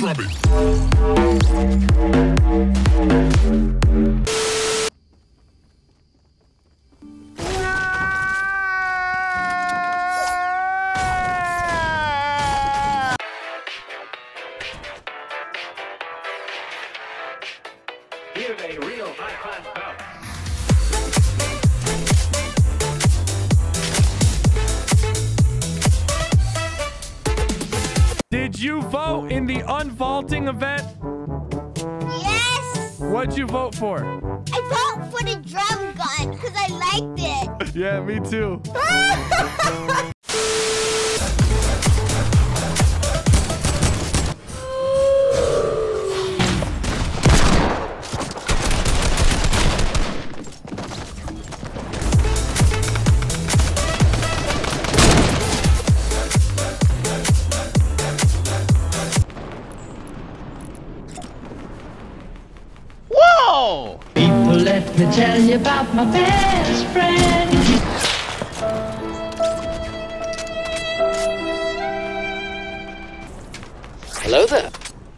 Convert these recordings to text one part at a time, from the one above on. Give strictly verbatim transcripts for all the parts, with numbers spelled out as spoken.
drumming. Here's a real high-class bout. Did you vote in the unvaulting event? Yes! What'd you vote for? I vote for the drum gun because I liked it. Yeah, me too. Whoa! People, let me tell you about my best friend. Hello there.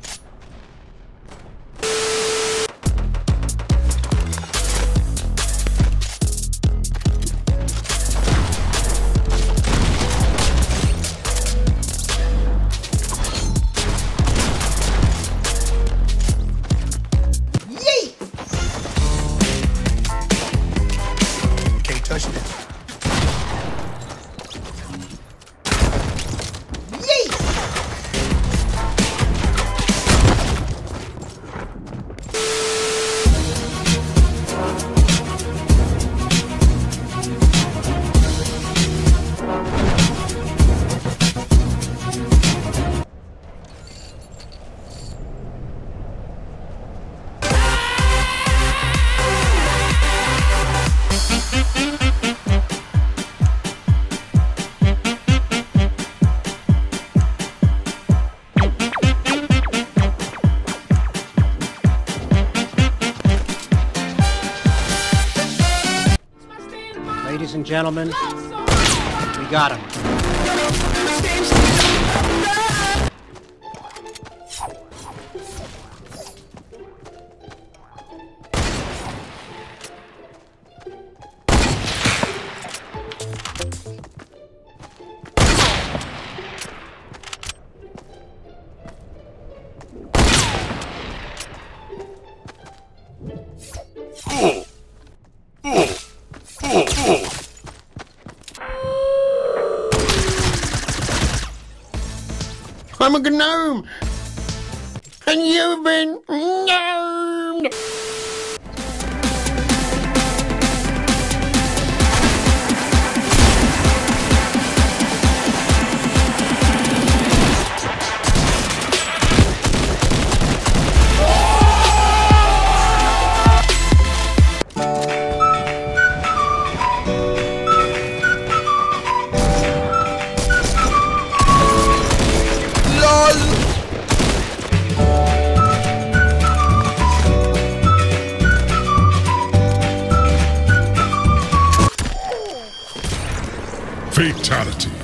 Can't touch this. Ladies and gentlemen, we got him. I'm a gnome, and you've been gnomed. Fatality.